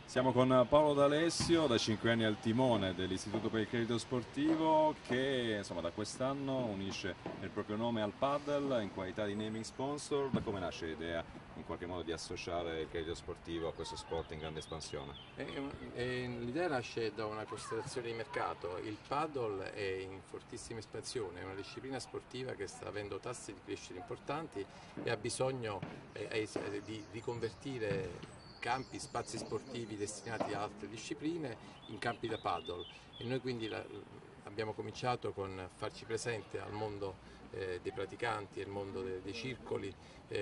Siamo con Paolo D'Alessio, da 5 anni al timone dell'Istituto per il Credito Sportivo, che insomma, da quest'anno unisce il proprio nome al paddle in qualità di naming sponsor. Da come nasce l'idea in qualche modo di associare il credito sportivo a questo sport in grande espansione? L'idea nasce da una considerazione di mercato. Il paddle è in fortissima espansione, è una disciplina sportiva che sta avendo tassi di crescita importanti e ha bisogno di riconvertire campi, spazi sportivi destinati a altre discipline in campi da paddle, e noi quindi abbiamo cominciato con farci presente al mondo dei praticanti e il mondo dei circoli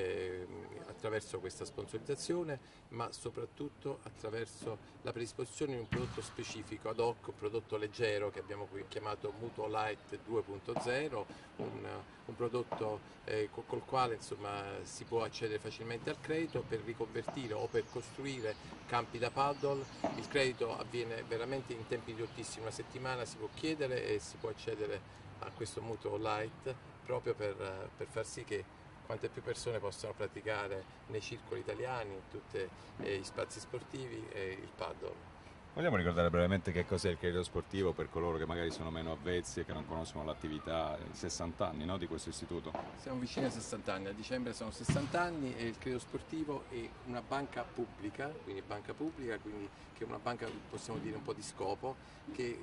attraverso questa sponsorizzazione, ma soprattutto attraverso la predisposizione di un prodotto specifico ad hoc, un prodotto leggero che abbiamo qui chiamato Mutuo Light 2.0, un prodotto col quale insomma, si può accedere facilmente al credito per riconvertire o per costruire campi da paddle. Il credito avviene veramente in tempi ridottissimi, una settimana si può chiedere e si può accedere a questo Mutuo Light proprio per far sì che quante più persone possano praticare nei circoli italiani, in tutti gli spazi sportivi, il paddle. Vogliamo ricordare brevemente che cos'è il credito sportivo per coloro che magari sono meno avvezzi e che non conoscono l'attività, i 60 anni, no, di questo istituto? Siamo vicini ai 60 anni, a dicembre sono 60 anni e il credito sportivo è una banca pubblica, quindi che è una banca, possiamo dire, un po' di scopo, che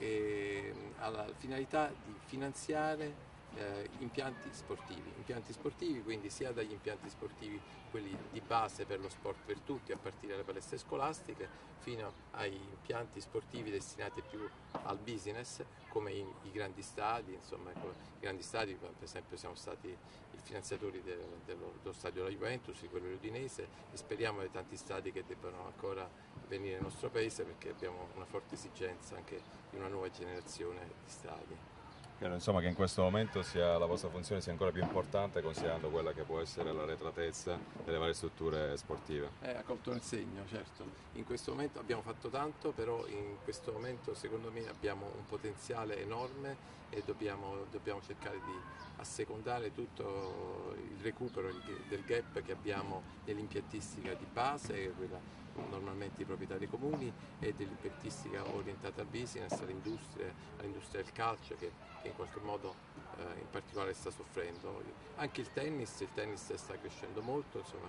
ha la finalità di finanziare impianti sportivi, quindi sia dagli impianti sportivi quelli di base per lo sport per tutti, a partire dalle palestre scolastiche, fino ai impianti sportivi destinati più al business, come i grandi stadi. Insomma, ecco, i grandi stadi, per esempio siamo stati i finanziatori dello stadio della Juventus, di quello udinese, e speriamo di tanti stadi che debbano ancora venire nel nostro paese, perché abbiamo una forte esigenza anche di una nuova generazione di stadi. Credo, insomma, che in questo momento la vostra funzione sia ancora più importante considerando quella che può essere l'arretratezza delle varie strutture sportive. Ha colto nel segno, certo. In questo momento abbiamo fatto tanto, però in questo momento secondo me abbiamo un potenziale enorme e dobbiamo cercare di assecondare tutto il recupero del gap che abbiamo nell'impiantistica di base, quella normalmente i proprietari comuni, e dell'impiantistica orientata al business, all'industria del calcio che in qualche modo in particolare sta soffrendo. Anche il tennis sta crescendo molto, insomma,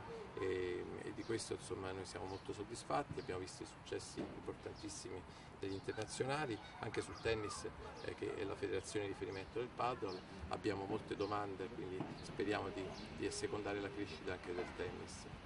e di questo insomma, noi siamo molto soddisfatti. Abbiamo visto i successi importantissimi degli internazionali, anche sul tennis che è la federazione di riferimento del paddle. Abbiamo molte domande, quindi speriamo di assecondare la crescita anche del tennis.